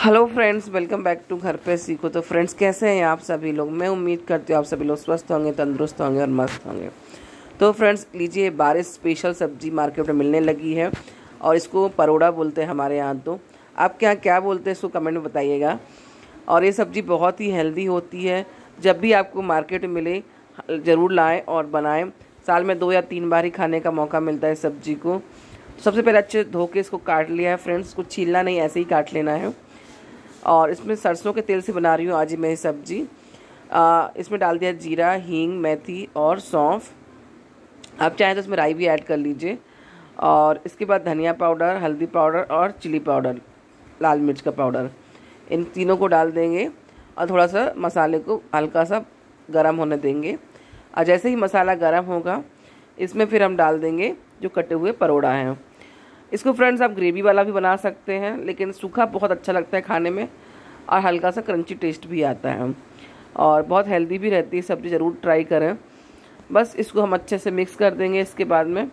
Hello friends, welcome back to Ghar Pe सीखो। तो friends, कैसे हैं आप सभी लोग। मैं उम्मीद करती हूँ आप सभी लोग स्वस्थ होंगे, तंदुरुस्त होंगे और मस्त होंगे। तो फ्रेंड्स, लीजिए, बारिश स्पेशल सब्जी मार्केट में मिलने लगी है और इसको परोड़ा बोलते हैं हमारे यहाँ। तो आपके यहाँ क्या बोलते हैं इसको कमेंट में बताइएगा। और ये सब्ज़ी बहुत ही हेल्दी होती है। जब भी आपको मार्केट में मिले ज़रूर लाएँ और बनाएँ। साल में 2 या 3 बार ही खाने का मौका मिलता है इस सब्ज़ी को। सबसे पहले अच्छे धो के इसको काट लिया है फ्रेंड्स, इसको छीलना नहीं, ऐसे ही काट लेना है। और इसमें सरसों के तेल से बना रही हूँ आज मैं ये सब्ज़ी। इसमें डाल दिया जीरा, हींग, मेथी और सौंफ। आप चाहें तो इसमें राई भी ऐड कर लीजिए। और इसके बाद धनिया पाउडर, हल्दी पाउडर और चिली पाउडर, लाल मिर्च का पाउडर, इन तीनों को डाल देंगे और थोड़ा सा मसाले को हल्का सा गर्म होने देंगे। और जैसे ही मसाला गर्म होगा इसमें फिर हम डाल देंगे जो कटे हुए परोड़ा हैं। इसको फ्रेंड्स आप ग्रेवी वाला भी बना सकते हैं, लेकिन सूखा बहुत अच्छा लगता है खाने में और हल्का सा क्रंची टेस्ट भी आता है और बहुत हेल्दी भी रहती है सब्ज़ी। ज़रूर ट्राई करें। बस इसको हम अच्छे से मिक्स कर देंगे इसके बाद में।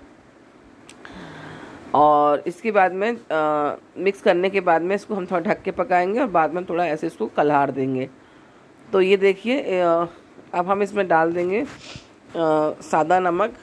और इसके बाद में मिक्स करने के बाद में इसको हम थोड़ा ढक के पकाएंगे और बाद में थोड़ा ऐसे इसको कल्हार देंगे। तो ये देखिए, अब हम इसमें डाल देंगे सादा नमक,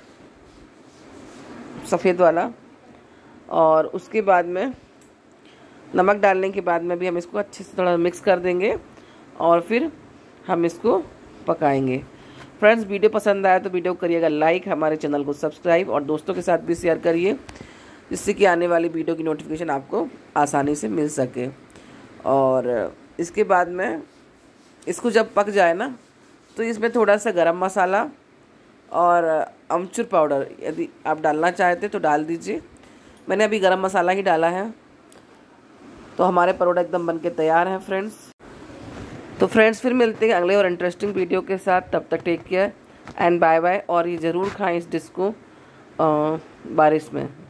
सफ़ेद वाला। और उसके बाद में नमक डालने के बाद में भी हम इसको अच्छे से थोड़ा मिक्स कर देंगे और फिर हम इसको पकाएंगे। फ्रेंड्स, वीडियो पसंद आया तो वीडियो को करिएगा लाइक, हमारे चैनल को सब्सक्राइब और दोस्तों के साथ भी शेयर करिए, जिससे कि आने वाली वीडियो की नोटिफिकेशन आपको आसानी से मिल सके। और इसके बाद में इसको जब पक जाए ना, तो इसमें थोड़ा सा गरम मसाला और अमचूर पाउडर यदि आप डालना चाहते तो डाल दीजिए। मैंने अभी गरम मसाला ही डाला है। तो हमारे परोड़ा एकदम बनके तैयार हैं फ्रेंड्स। तो फ्रेंड्स, फिर मिलते हैं अगले और इंटरेस्टिंग वीडियो के साथ। तब तक take care and bye bye. और ये ज़रूर खाएं इस डिश को बारिश में।